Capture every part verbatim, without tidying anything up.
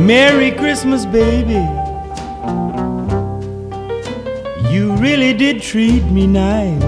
Merry Christmas, baby. You really did treat me nice.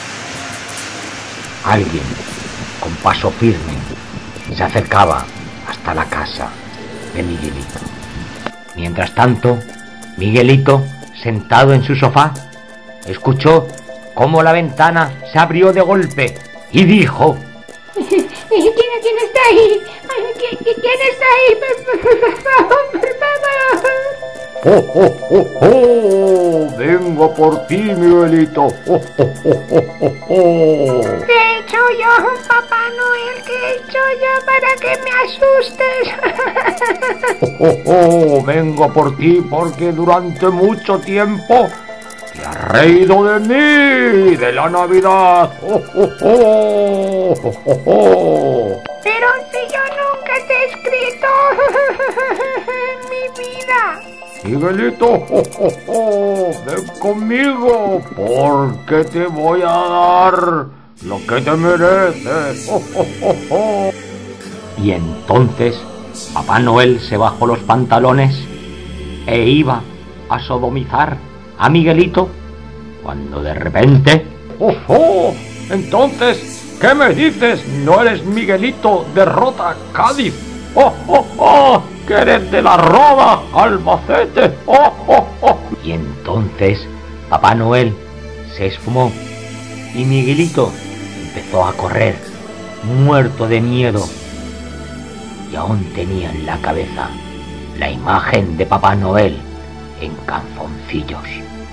Alguien, con paso firme, se acercaba hasta la casa de Miguelito. Mientras tanto, Miguelito, sentado en su sofá, escuchó cómo la ventana se abrió de golpe y dijo: ¿Quién, quién está ahí? ¿Quién, quién está ahí? Por favor, por favor. ¡Oh, oh, oh, oh! Vengo por ti, Miguelito. ¡Oh, oh, oh, oh, oh, oh! ¿Qué he hecho yo, Papá Noel? ¿Qué he hecho yo para que me asustes? ¡Oh, oh, oh! Vengo por ti porque durante mucho tiempo te has reído de mí, de la Navidad. ¡Oh, oh, oh! ¡Oh, oh, oh! Pero si yo nunca te he escrito en mi vida. Miguelito, oh, oh, oh, ven conmigo, porque te voy a dar lo que te mereces. Oh, oh, oh, oh. Y entonces Papá Noel se bajó los pantalones e iba a sodomizar a Miguelito, cuando de repente... ¡Oh, oh! Entonces, ¿qué me dices? ¿No eres Miguelito de Rota, Cádiz? ¡Oh, oh, oh! ¡Que eres de la Roda, Albacete! ¡Oh, oh, oh! Y entonces Papá Noel se esfumó y Miguelito empezó a correr, muerto de miedo. Y aún tenía en la cabeza la imagen de Papá Noel en calzoncillos.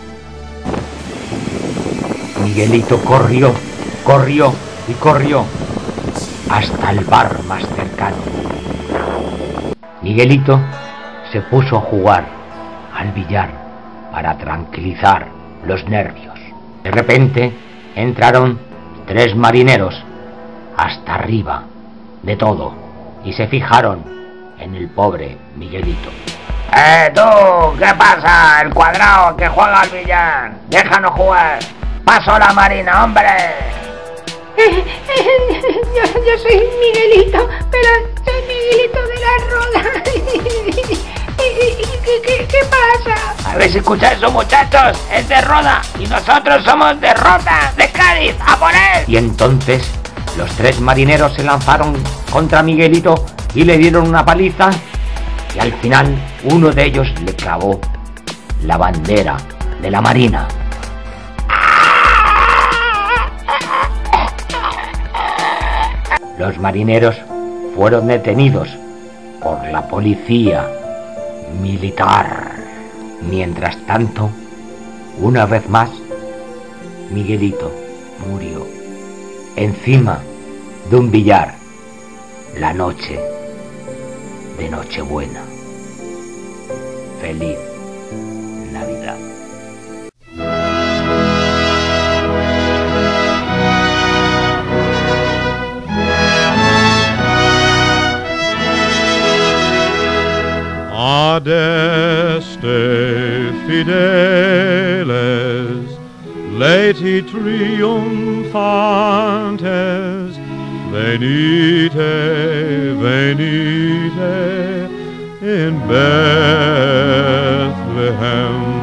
Miguelito corrió, corrió y corrió hasta el bar más cercano. Miguelito se puso a jugar al billar para tranquilizar los nervios. De repente entraron tres marineros hasta arriba de todo y se fijaron en el pobre Miguelito. ¡Eh, tú! ¿Qué pasa? El cuadrado que juega al billar. ¡Déjanos jugar! ¡Paso a la marina, hombre! Yo, yo soy Miguelito, pero soy Miguelito de la Roda. ¿Qué, qué, qué pasa? A ver si escucháis eso, muchachos. Es de Roda y nosotros somos de Rota, de Cádiz. ¡A por él! Y entonces los tres marineros se lanzaron contra Miguelito y le dieron una paliza. Y al final uno de ellos le clavó la bandera de la marina. Los marineros fueron detenidos por la policía militar. Mientras tanto, una vez más, Miguelito murió encima de un billar la noche de Nochebuena. Feliz Navidad. Adeste fideles, laeti triumphantes, venite, venite in Bethlehem.